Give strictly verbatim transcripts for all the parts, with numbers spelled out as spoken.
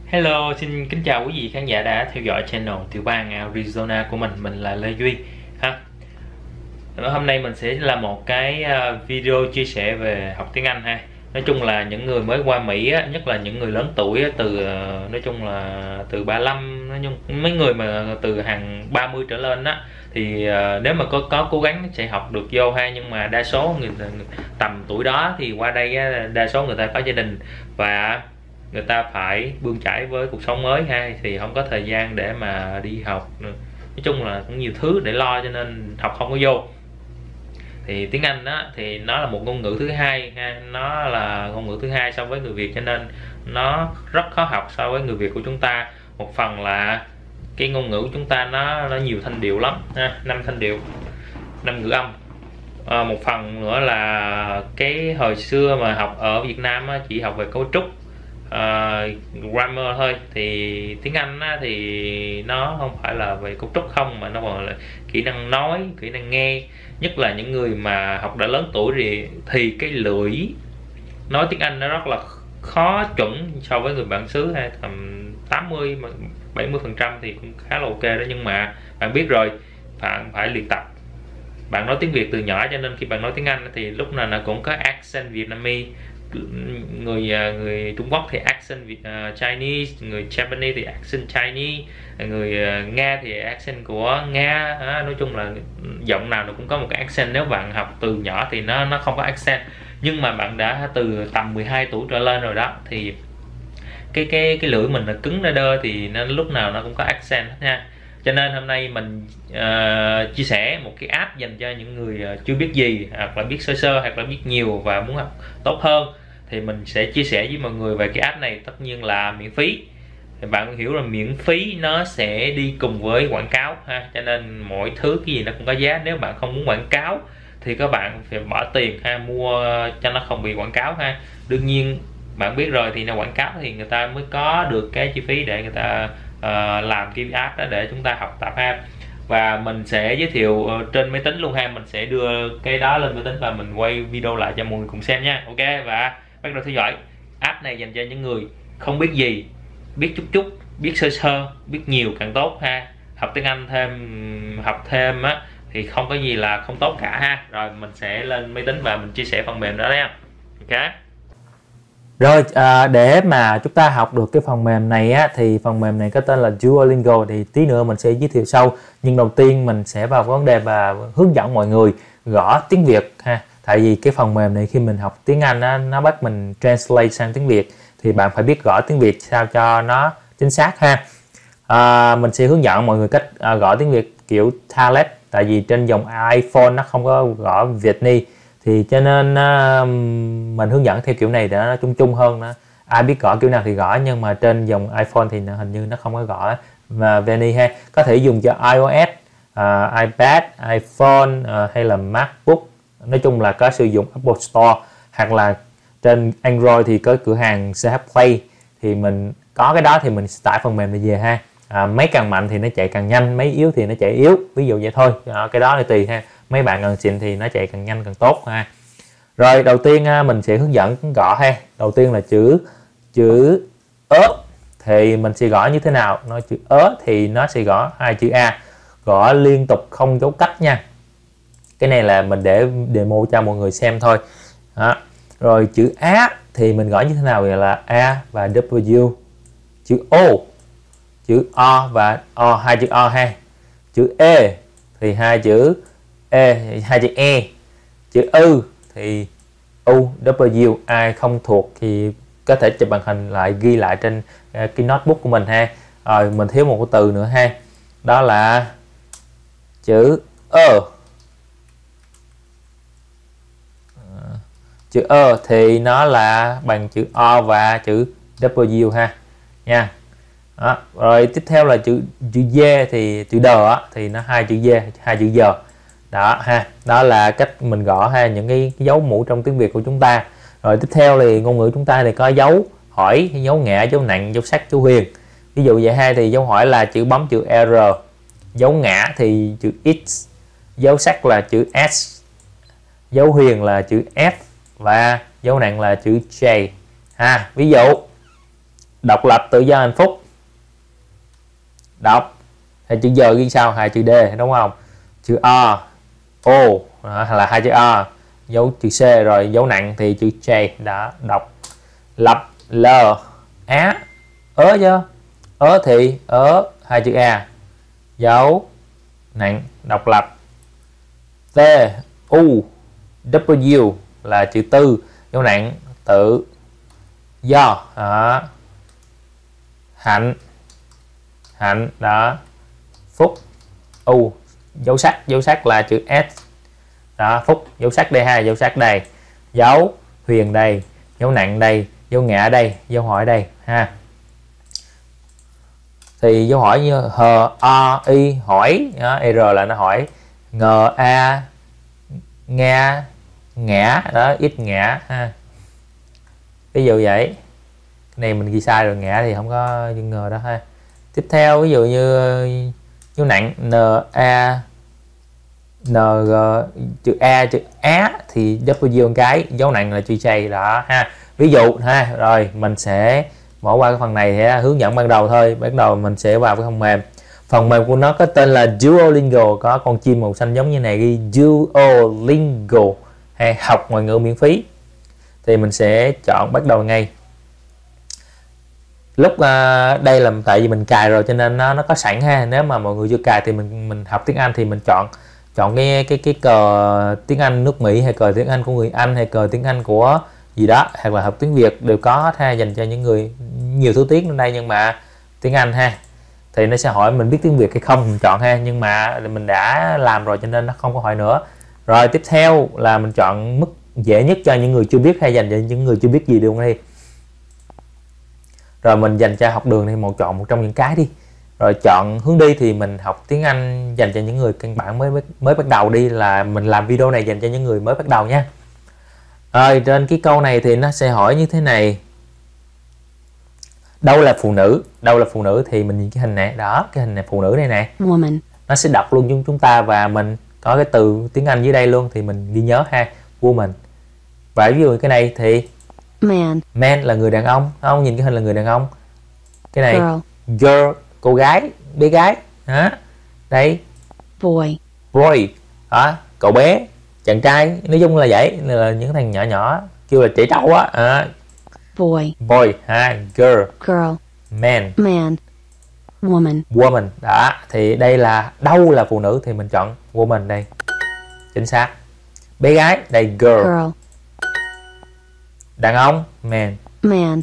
Hello, xin kính chào quý vị khán giả đã theo dõi channel Tiểu bang Arizona của mình. Mình là Lê Duy ha. Hôm nay mình sẽ làm một cái video chia sẻ về học tiếng Anh ha. Nói chung là những người mới qua Mỹ á, nhất là những người lớn tuổi á, từ nói chung là từ ba lăm, nói chung mấy người mà từ hàng ba mươi trở lên á, thì nếu mà có có cố gắng sẽ học được vô ha. Nhưng mà đa số người tầm tuổi đó thì qua đây á, đa số người ta có gia đình và người ta phải bươn chải với cuộc sống mới ha, thì không có thời gian để mà đi học. Nói chung là cũng nhiều thứ để lo cho nên học không có vô. Thì tiếng Anh đó thì nó là một ngôn ngữ thứ hai ha, nó là ngôn ngữ thứ hai so với người Việt, cho nên nó rất khó học so với người Việt của chúng ta. Một phần là cái ngôn ngữ của chúng ta nó nó nhiều thanh điệu lắm ha, năm thanh điệu, năm ngữ âm. À, một phần nữa là cái hồi xưa mà học ở Việt Nam á, chỉ học về cấu trúc, Uh, grammar thôi. Thì tiếng Anh á, thì nó không phải là về cấu trúc không, mà nó còn là kỹ năng nói, kỹ năng nghe. Nhất là những người mà học đã lớn tuổi thì thì cái lưỡi nói tiếng Anh nó rất là khó chuẩn so với người bản xứ ha, tầm tám mươi bảy mươi phần trăm thì cũng khá là ok đó. Nhưng mà bạn biết rồi, bạn phải luyện tập. Bạn nói tiếng Việt từ nhỏ cho nên khi bạn nói tiếng Anh thì lúc nào là cũng có accent Vietnamese, người người Trung Quốc thì accent uh, Chinese, người Japanese thì accent Chinese, người uh, Nga thì accent của Nga. À, nói chung là giọng nào nó cũng có một cái accent. Nếu bạn học từ nhỏ thì nó nó không có accent, nhưng mà bạn đã từ tầm mười hai tuổi trở lên rồi đó thì cái cái cái lưỡi mình là cứng ra đơ, thì nó lúc nào nó cũng có accent hết ha. Cho nên hôm nay mình uh, chia sẻ một cái app dành cho những người uh, chưa biết gì, hoặc là biết sơ sơ, hoặc là biết nhiều và muốn học tốt hơn. Thì mình sẽ chia sẻ với mọi người về cái app này. Tất nhiên là miễn phí. Thì bạn hiểu là miễn phí nó sẽ đi cùng với quảng cáo ha, cho nên mỗi thứ cái gì nó cũng có giá. Nếu bạn không muốn quảng cáo thì các bạn phải bỏ tiền ha, mua cho nó không bị quảng cáo ha. Đương nhiên bạn biết rồi, thì nó quảng cáo thì người ta mới có được cái chi phí để người ta uh, làm cái app đó để chúng ta học tập ha. Và mình sẽ giới thiệu trên máy tính luôn ha, mình sẽ đưa cái đó lên máy tính và mình quay video lại cho mọi người cùng xem nha. Ok, và bắt đầu theo dõi. App này dành cho những người không biết gì, biết chút chút, biết sơ sơ, biết nhiều càng tốt ha. Học tiếng Anh thêm, học thêm á thì không có gì là không tốt cả ha. Rồi mình sẽ lên máy tính và mình chia sẻ phần mềm đó nha. Ok. Rồi à, để mà chúng ta học được cái phần mềm này á, thì phần mềm này có tên là Duolingo, thì tí nữa mình sẽ giới thiệu sau. Nhưng đầu tiên mình sẽ vào vấn đề và hướng dẫn mọi người gõ tiếng Việt ha. Tại vì cái phần mềm này khi mình học tiếng Anh á, nó bắt mình translate sang tiếng Việt, thì bạn phải biết gõ tiếng Việt sao cho nó chính xác ha. À, mình sẽ hướng dẫn mọi người cách à, gõ tiếng Việt kiểu Talent. Tại vì trên dòng iPhone nó không có gõ Vietnamese, thì cho nên uh, mình hướng dẫn theo kiểu này để nó chung chung hơn đó. Ai biết gõ kiểu nào thì gõ, nhưng mà trên dòng iPhone thì hình như nó không có gõ mà Vietnamese ha. Có thể dùng cho iOS, uh, iPad, iPhone uh, hay là MacBook. Nói chung là có sử dụng Apple Store, hoặc là trên Android thì có cửa hàng xê hát Play. Thì mình có cái đó thì mình tải phần mềm này về ha. À, máy càng mạnh thì nó chạy càng nhanh, máy yếu thì nó chạy yếu, ví dụ vậy thôi. À, cái đó là tùy ha. Mấy bạn cần xịn thì nó chạy càng nhanh càng tốt ha. Rồi đầu tiên mình sẽ hướng dẫn gõ ha. Đầu tiên là chữ chữ ớ thì mình sẽ gõ như thế nào. Nói chữ ớ thì nó sẽ gõ hai chữ A, gõ liên tục không dấu cách nha. Cái này là mình để demo cho mọi người xem thôi. Đó. Rồi chữ á thì mình gõ như thế nào, vậy là A và W. Chữ O, chữ O và O, hai chữ O ha. Chữ E thì hai chữ E, hai chữ E. Chữ ư thì U, W. Ai không thuộc thì có thể chụp màn hình lại, ghi lại trên uh, cái notebook của mình ha. Rồi mình thiếu một cái từ nữa ha, đó là chữ ơ. Chữ ơ thì nó là bằng chữ O và chữ W ha nha. Đó. Rồi tiếp theo là chữ chữ D thì chữ đờ á, thì nó hai chữ D, hai chữ giờ. Đó ha, đó là cách mình gõ ha, những cái, cái dấu mũ trong tiếng Việt của chúng ta. Rồi tiếp theo thì ngôn ngữ chúng ta thì có dấu hỏi, dấu ngã, dấu nặng, dấu sắc, dấu huyền. Ví dụ vậy ha, thì dấu hỏi là chữ bấm chữ R, dấu ngã thì chữ X, dấu sắc là chữ S, dấu huyền là chữ F và dấu nặng là chữ J ha. Ví dụ độc lập, tự do, hạnh phúc. Đọc hai chữ giờ ghi sau hai chữ D đúng không? Chữ O, O hay là hai chữ O, dấu chữ C, rồi dấu nặng thì chữ J. Đã đọc lập, L, á, ớ chưa? Ớ thì ớ, hai chữ A, dấu nặng, độc lập. T, U, W là chữ tư, dấu nặng, tự do. Đó. Hạnh, hạnh, đó. Phúc, U, dấu sắc, dấu sắc là chữ S. Đó, phúc, dấu sắc đây ha, dấu sắc đây. Dấu huyền đây, dấu nặng đây, dấu ngã đây, dấu hỏi đây ha. Thì dấu hỏi như H, O, Y, hỏi, đó, R là nó hỏi. Ng, A, Nga, ngã, đó, ít ngã ha. Ví dụ vậy. Cái này mình ghi sai rồi, ngã thì không có chữ ngờ đó ha. Tiếp theo ví dụ như dấu nặng N, A, N, G, chữ A, chữ Á thì W một cái, dấu nặng là chữ J đó ha. Ví dụ ha, rồi mình sẽ bỏ qua cái phần này thì hướng dẫn ban đầu thôi. Ban đầu mình sẽ vào cái phần mềm. Phần mềm của nó có tên là Duolingo, có con chim màu xanh giống như này ghi Duolingo hay học ngoại ngữ miễn phí. Thì mình sẽ chọn bắt đầu ngay. Lúc uh, đây là tại vì mình cài rồi cho nên nó nó có sẵn ha. Nếu mà mọi người chưa cài thì mình mình học tiếng Anh thì mình chọn chọn cái cái cái cờ tiếng Anh nước Mỹ hay cờ tiếng Anh của người Anh hay cờ tiếng Anh của gì đó, hoặc là học tiếng Việt đều có hết ha, dành cho những người nhiều thứ tiếng ở đây nhưng mà tiếng Anh ha. Thì nó sẽ hỏi mình biết tiếng Việt hay không, mình chọn ha, nhưng mà mình đã làm rồi cho nên nó không có hỏi nữa. Rồi tiếp theo là mình chọn mức dễ nhất cho những người chưa biết hay dành cho những người chưa biết gì luôn đi. Rồi mình dành cho học đường thì một chọn một trong những cái đi. Rồi chọn hướng đi thì mình học tiếng Anh dành cho những người căn bản mới mới bắt đầu đi, là mình làm video này dành cho những người mới bắt đầu nha. Rồi trên cái câu này thì nó sẽ hỏi như thế này. Đâu là phụ nữ? Đâu là phụ nữ thì mình nhìn cái hình này, đó, cái hình này phụ nữ này nè. Woman. Nó sẽ đọc luôn chúng chúng ta và mình có cái từ tiếng Anh dưới đây luôn thì mình ghi nhớ ha, woman. Và ví dụ cái này thì Man. Man là người đàn ông, không nhìn cái hình là người đàn ông. Cái này Girl. girl, cô gái, bé gái. Đó. Đây. Boy. Boy, đó, cậu bé, chàng trai, nói chung là vậy, là những thằng nhỏ nhỏ kêu là trẻ trâu á. À. Boy. Boy ha, girl. Girl. Man. Man. Woman. Woman. Đó, thì đây là đâu là phụ nữ thì mình chọn woman đây. Chính xác. Bé gái đây girl. Girl. Đàn ông man. Man.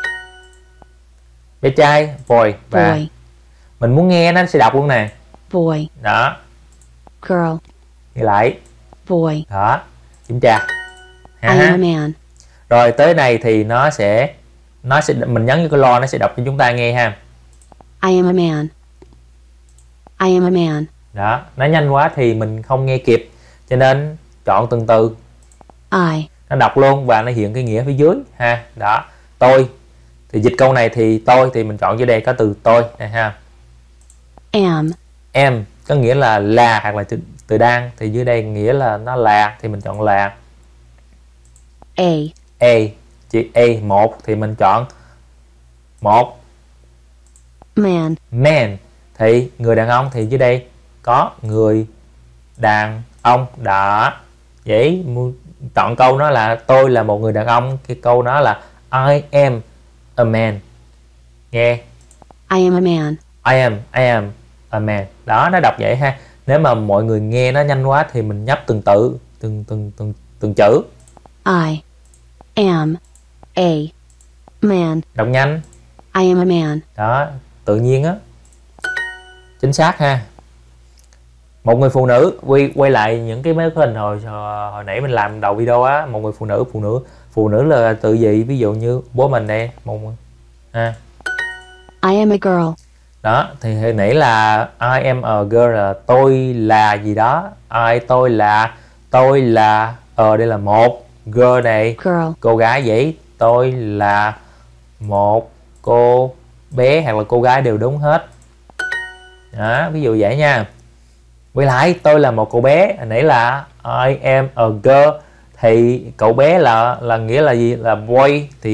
Bé trai boy. Và Boy. mình muốn nghe nó sẽ đọc luôn nè. Boy. Đó. Girl. Ghi lại. Boy. Đó. Kiểm tra. I am a man. Rồi tới này thì nó sẽ nó sẽ mình nhấn cái lo nó sẽ đọc cho chúng ta nghe ha. I am a man. I am a man. Đó, nó nhanh quá thì mình không nghe kịp cho nên chọn từng từ. I. Nó đọc luôn và nó hiện cái nghĩa phía dưới ha. Đó, tôi. Thì dịch câu này thì tôi thì mình chọn dưới đây có từ tôi này ha. Am. Em có nghĩa là là hoặc là từ, từ đang, thì dưới đây nghĩa là nó là thì mình chọn là. A. A, chữ A một thì mình chọn một. Man. Man thì người đàn ông thì dưới đây có người đàn ông. Đó, vậy chọn câu nó là tôi là một người đàn ông, cái câu nó là I am a man. Nghe, I am a man. I am, I am a man. Đó, nó đọc vậy ha. Nếu mà mọi người nghe nó nhanh quá thì mình nhấp từng tự, từng từng từng từng chữ. I am a man. Đọc nhanh. I am a man. Đó, tự nhiên á. Chính xác ha. Một người phụ nữ, quay quay lại những cái mấy cái hình hồi hồi nãy mình làm đầu video á, một người phụ nữ, phụ nữ, phụ nữ là từ gì? Ví dụ như bố mình đây, một ha. I am a girl. Đó, thì hồi nãy là I am a girl là tôi là gì đó. I tôi là tôi là ờ đây là một girl này, Girl. cô gái, vậy tôi là một cô bé hoặc là cô gái đều đúng hết. Đó, ví dụ vậy nha. Quay lại, tôi là một cậu bé, hồi nãy là I am a girl thì cậu bé là là nghĩa là gì? Là boy thì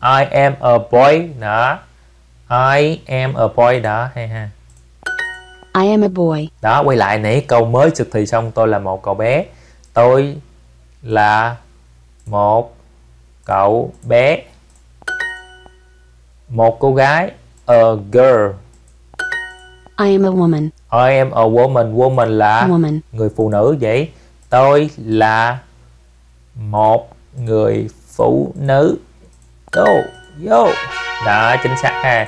I am a boy. Đó, I am a boy. Đó, hay ha. I am a boy. Đó, quay lại nãy câu mới thực thì xong. Tôi là một cậu bé. Tôi là một cậu bé. Một cô gái. A girl. I am a woman. I am a woman. Woman là Woman. người phụ nữ vậy. Tôi là một người phụ nữ. Yo, yo. Đó, chính xác ha.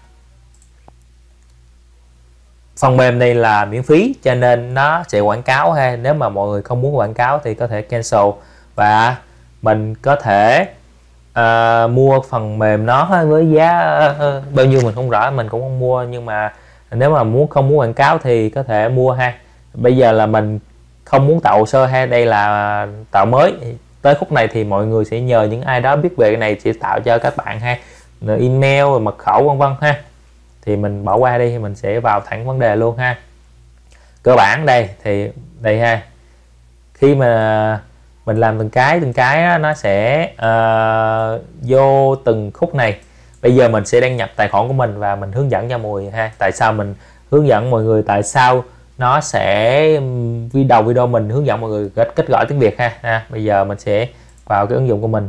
Phần mềm này là miễn phí cho nên nó sẽ quảng cáo ha. Nếu mà mọi người không muốn quảng cáo thì có thể cancel. Và mình có thể uh, mua phần mềm nó với giá uh, bao nhiêu mình không rõ, mình cũng không mua. Nhưng mà nếu mà muốn không muốn quảng cáo thì có thể mua ha. Bây giờ là mình không muốn tạo hồ sơ ha. Đây là tạo mới. Tới khúc này thì mọi người sẽ nhờ những ai đó biết về cái này sẽ tạo cho các bạn ha. Email, mật khẩu vân vân ha. Thì mình bỏ qua đi, thì mình sẽ vào thẳng vấn đề luôn ha. Cơ bản đây thì đây ha. Khi mà mình làm từng cái từng cái đó, nó sẽ uh, vô từng khúc này. Bây giờ mình sẽ đăng nhập tài khoản của mình và mình hướng dẫn cho mọi người ha. Tại sao mình hướng dẫn mọi người, tại sao nó sẽ đầu video mình hướng dẫn mọi người kết, kết gọi tiếng Việt ha. ha. Bây giờ mình sẽ vào cái ứng dụng của mình.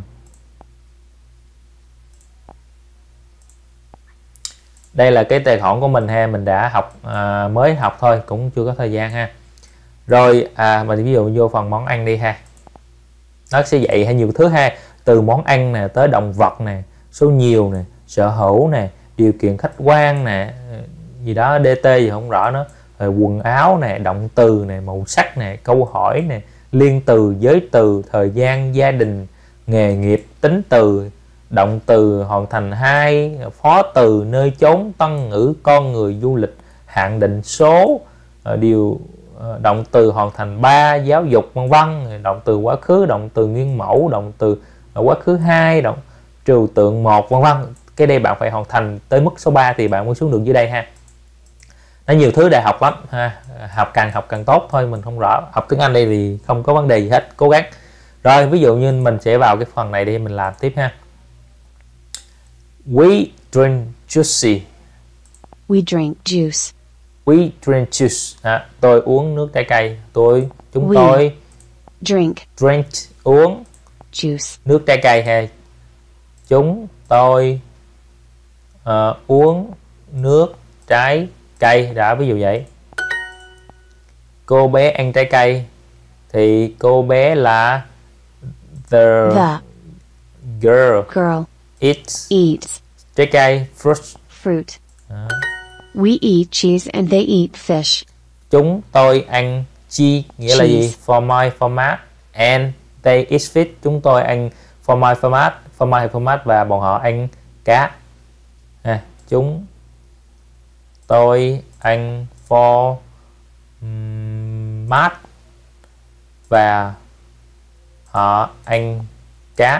Đây là cái tài khoản của mình ha, mình đã học à, mới học thôi, cũng chưa có thời gian ha. Rồi à, mình ví dụ vô phần món ăn đi ha. Nó sẽ dạy hay nhiều thứ ha, từ món ăn nè tới động vật nè, số nhiều nè, sở hữu nè, điều kiện khách quan nè, gì đó đê tê gì không rõ nữa. Rồi quần áo nè, động từ nè, màu sắc nè, câu hỏi nè, liên từ, giới từ, thời gian, gia đình, nghề nghiệp, tính từ, động từ, hoàn thành hai, phó từ, nơi chốn, tân ngữ, con người, du lịch, hạn định số, điều động từ hoàn thành ba, giáo dục vân vân, động từ quá khứ, động từ nguyên mẫu, động từ quá khứ hai, động trừu tượng một vân vân. Cái đây bạn phải hoàn thành tới mức số ba thì bạn mới xuống được dưới đây ha. Nó nhiều thứ để học lắm ha. Học càng học càng tốt thôi, mình không rõ. Học tiếng Anh đây thì không có vấn đề gì hết, cố gắng. Rồi ví dụ như mình sẽ vào cái phần này đi, mình làm tiếp ha. We drink juicy. We drink juice. We drink juice. À, tôi uống nước trái cây. Tôi, chúng We tôi drink drink, uống juice. nước trái cây ha. Chúng tôi uh, uống nước trái cây. Đã, ví dụ vậy. Cô bé ăn trái cây thì cô bé là the, The girl girl eats eats trái cây, fruit. fruit. Đó. We eat cheese and they eat fish. Chúng tôi ăn cheese, nghĩa là gì? For my format. And they eat fish. Chúng tôi ăn for my format, for my format và bọn họ ăn cá. À, chúng tôi ăn for um, mát và họ ăn cá.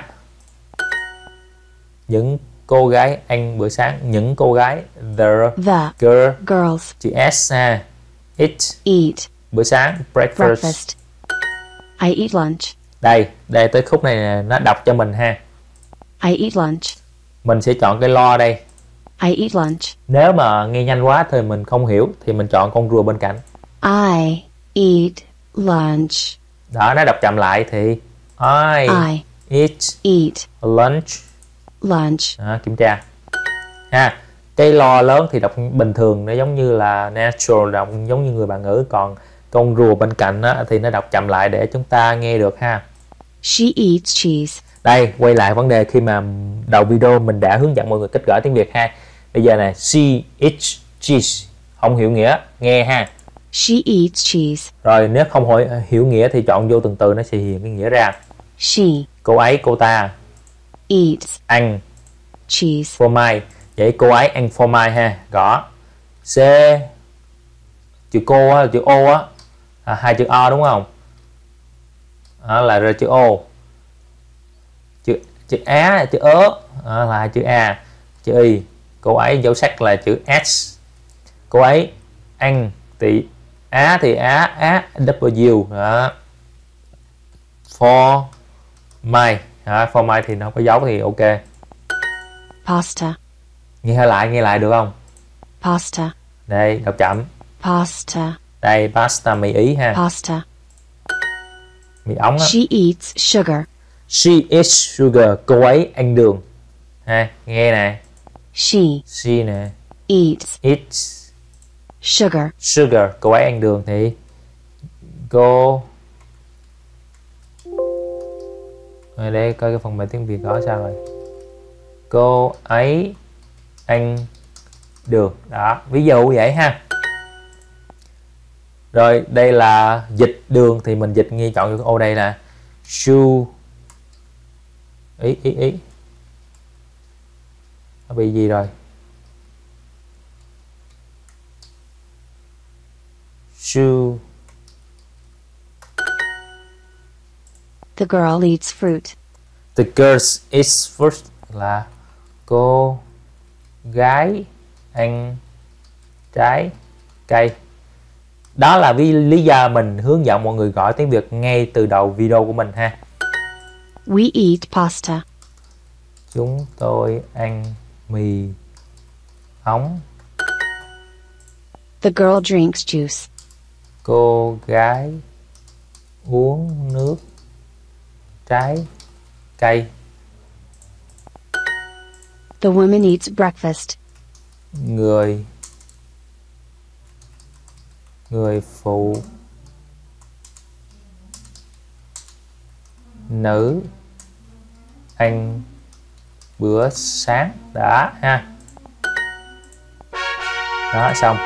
Những cô gái ăn bữa sáng. Những cô gái, the, The girl, girls chữ S ha. Eat, eat bữa sáng, breakfast. breakfast. I eat lunch. Đây, đây tới khúc này nè, nó đọc cho mình ha. I eat lunch. Mình sẽ chọn cái lo đây. I eat lunch. Nếu mà nghe nhanh quá thì mình không hiểu thì mình chọn con rùa bên cạnh. I eat lunch. Đó, nó đọc chậm lại thì I, I eat eat lunch. lunch. Đó, kiểm tra ha. Cái lo lớn thì đọc bình thường, nó giống như là natural, đọc giống như người bản ngữ. Còn con rùa bên cạnh á, thì nó đọc chậm lại để chúng ta nghe được ha. She eats cheese. Đây, quay lại vấn đề khi mà đầu video mình đã hướng dẫn mọi người cách gõ tiếng Việt ha. Bây giờ này, she eats cheese, không hiểu nghĩa, nghe ha. She eats cheese. Rồi nếu không hỏi hiểu nghĩa thì chọn vô từng từ, nó sẽ hiện cái nghĩa ra. She Cô ấy, cô ta eats ăn cheese. phô mai. Vậy cô ấy ăn phô mai ha. Gõ C, chữ cô á, chữ O á, à, hai chữ O đúng không? Đó là rồi chữ O. Chữ chữ Á, chữ ớ à, là chữ A, chữ Y. Cô ấy dấu sắc là chữ S. Cô ấy ăn thì Á thì Á, Á W. Đó. For my, đó, for my thì nó không có dấu thì ok. Pasta. Nghe lại, nghe lại được không? Pasta. Đây, đọc chậm. Pasta. Đây, pasta mì Ý ha. Pasta. Mì ống á. She eats sugar. She eats sugar. Cô ấy ăn đường. Ha, nghe nè. She She nè. eats Eats sugar. sugar. Cô ấy ăn đường thì cô. Rồi đây coi cái phần mềm tiếng Việt đó sao rồi. Cô ấy ăn đường. Đó, ví dụ vậy ha. Rồi đây là dịch đường thì mình dịch nghe chọn cái ô đây là su. Ý ý ý. Nó bị gì rồi? Su. The girl eats fruit. The girl eats fruit là cô gái ăn trái cây. Đó là vì lý do mình hướng dẫn mọi người gọi tiếng Việt ngay từ đầu video của mình ha. We eat pasta. Chúng tôi ăn mì ống. The girl drinks juice. Cô gái uống nước trái cây. The woman eats breakfast. Người Người phụ nữ ăn bữa sáng. Đã ha. Đó, xong.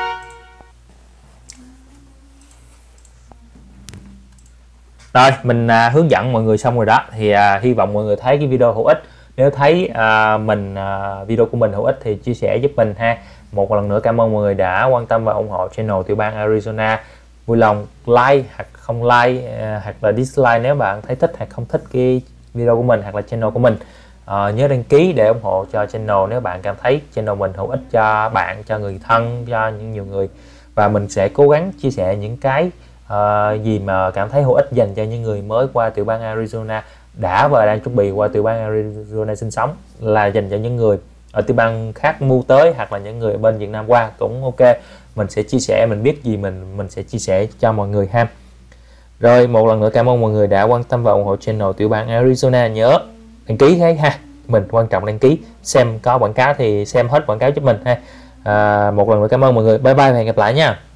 Rồi mình à, hướng dẫn mọi người xong rồi đó. Thì à, hy vọng mọi người thấy cái video hữu ích. Nếu thấy à, mình à, video của mình hữu ích thì chia sẻ giúp mình ha. Một lần nữa cảm ơn mọi người đã quan tâm và ủng hộ channel Tiểu bang Arizona. Vui lòng like hoặc không like à, hoặc là dislike nếu bạn thấy thích hoặc không thích cái video của mình hoặc là channel của mình. À, nhớ đăng ký để ủng hộ cho channel nếu bạn cảm thấy channel mình hữu ích cho bạn, cho người thân, cho những nhiều người. Và mình sẽ cố gắng chia sẻ những cái uh, gì mà cảm thấy hữu ích dành cho những người mới qua tiểu bang Arizona, đã và đang chuẩn bị qua tiểu bang Arizona sinh sống, là dành cho những người ở tiểu bang khác mua tới hoặc là những người bên Việt Nam qua cũng ok. Mình sẽ chia sẻ, mình biết gì mình mình sẽ chia sẻ cho mọi người ha. Rồi một lần nữa cảm ơn mọi người đã quan tâm và ủng hộ channel tiểu bang Arizona. Nhớ đăng ký cái ha, mình quan trọng đăng ký, xem có quảng cáo thì xem hết quảng cáo giúp mình ha. À, một lần nữa cảm ơn mọi người, bye bye và hẹn gặp lại nha.